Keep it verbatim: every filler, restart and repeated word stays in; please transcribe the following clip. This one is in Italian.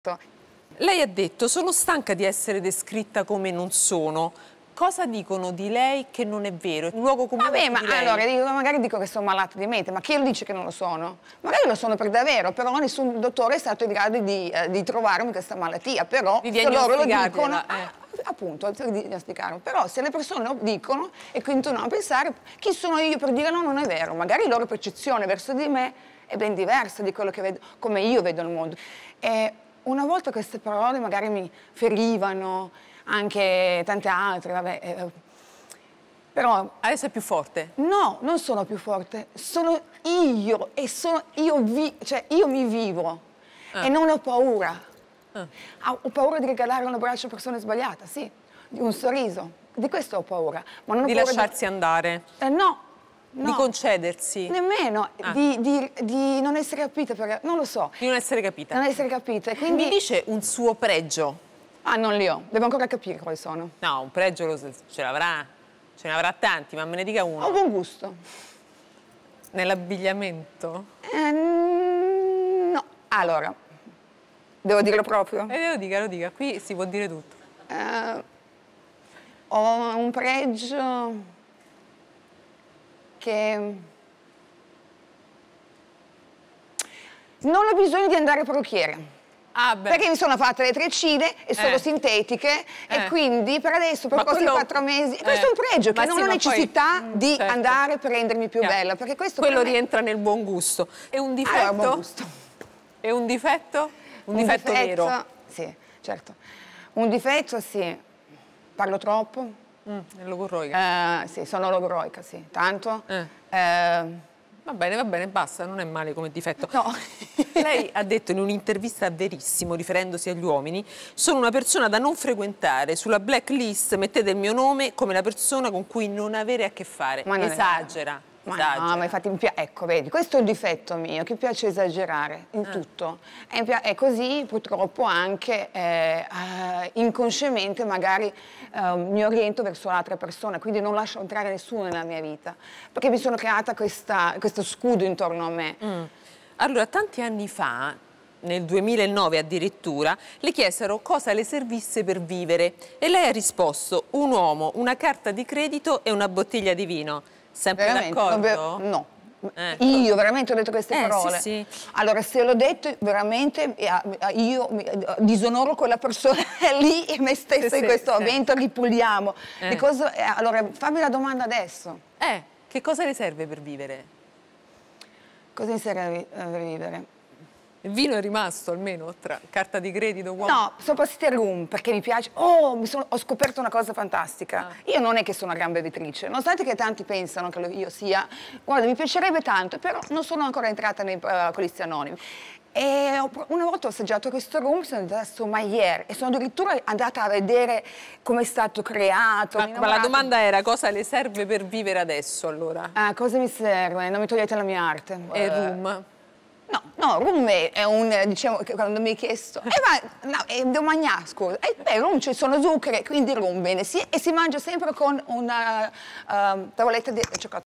Lei ha detto: sono stanca di essere descritta come non sono. Cosa dicono di lei che non è vero? Un luogo comune. Vabbè, ma di lei. allora dico, magari dico che sono malata di mente, ma chi lo dice che non lo sono? Magari lo sono per davvero, però nessun dottore è stato in grado di, eh, di trovarmi questa malattia, però Di se loro lo diagnosticargliela, dicono, eh. ah, appunto, di diagnosticarlo. Però se le persone lo dicono e continuano a pensare, chi sono io per dire no, non è vero? Magari la loro percezione verso di me è ben diversa di quello che vedo, come io vedo il mondo. E una volta queste parole magari mi ferivano, anche tante altre, vabbè. Eh, però adesso è più forte? No, non sono più forte, sono io e sono io, vi, cioè io mi vivo ah. e non ho paura. Ah. Ho paura di regalare un abbraccio a persone sbagliate, sì, di un sorriso, di questo ho paura. Ma non ho di paura lasciarsi di... andare? Eh, no. No, di concedersi? Nemmeno, ah. di, di, di non essere capita, perché non lo so. Di non essere capita? Non essere capita, quindi... Mi dice un suo pregio? Ah, non li ho, devo ancora capire quali sono. No, un pregio lo, ce l'avrà, ce ne avrà tanti, ma me ne dica uno. Ho buon gusto. Nell'abbigliamento? Eh, no, allora, devo dirlo proprio? Eh, lo dica, lo dica, qui si può dire tutto. Eh, ho un pregio... che non ho bisogno di andare parrucchiere. Ah, beh. Perché mi sono fatte le treccine e sono eh. sintetiche eh. e quindi per adesso, per ma questi quello... quattro mesi, eh. questo è un pregio, che ma non sì, ho necessità poi... di certo. andare per rendermi più Chiaro. bella. Perché questo quello per me... rientra nel buon gusto. È un difetto? Allora, buon gusto. È un difetto? Un, un difetto, difetto vero? Sì, certo. Un difetto, sì. Parlo troppo. Mm, è logorroica? Eh, sì, sono logorroica, sì. Tanto. Eh. Eh, Va bene, va bene, basta, non è male come difetto. No. Lei ha detto in un'intervista Verissimo, riferendosi agli uomini: sono una persona da non frequentare, sulla blacklist mettete il mio nome come la persona con cui non avere a che fare. Ma esagera. Ma esagera. no, ma infatti mi piace, ecco, vedi, questo è un difetto mio, che piace esagerare in eh. tutto. E, e così purtroppo anche eh, eh, inconsciamente magari eh, mi oriento verso l'altra persona, quindi non lascio entrare nessuno nella mia vita, perché mi sono creata questa, questo scudo intorno a me. Mm. Allora, tanti anni fa, nel duemilanove addirittura, le chiesero cosa le servisse per vivere e lei ha risposto: un uomo, una carta di credito e una bottiglia di vino. Sempre d'accordo? No. Ecco. Io veramente ho detto queste eh, parole. Sì, sì. Allora, se l'ho detto, veramente io disonoro quella persona lì e me stessa sì, in questo sì, momento, sì. ripuliamo. Eh. Cosa, allora, fammi la domanda adesso. Eh, che cosa le serve per vivere? Cosa mi serve per vivere? Il vino è rimasto almeno tra carta di credito? Uomo. No, sono passati al rum perché mi piace. Oh, mi sono, ho scoperto una cosa fantastica. Ah. Io non è che sono una gran bevitrice, nonostante che tanti pensano che io sia. Guarda, mi piacerebbe tanto, però non sono ancora entrata nei uh, Alcolisti Anonimi. E una volta ho assaggiato questo rum, sono andata a Sommelier e sono addirittura andata a vedere come è stato creato. Ma, ma la domanda era: cosa le serve per vivere adesso allora? Ah, cosa mi serve? Non mi togliete la mia arte. E il rum? No, no, rum è un, diciamo, quando mi hai chiesto, eh, ma, no, è devo mangiare, scusa, eh, beh, rum ci sono zuccheri, quindi rum bene, sì, e si mangia sempre con una uh, tavoletta di cioccolato.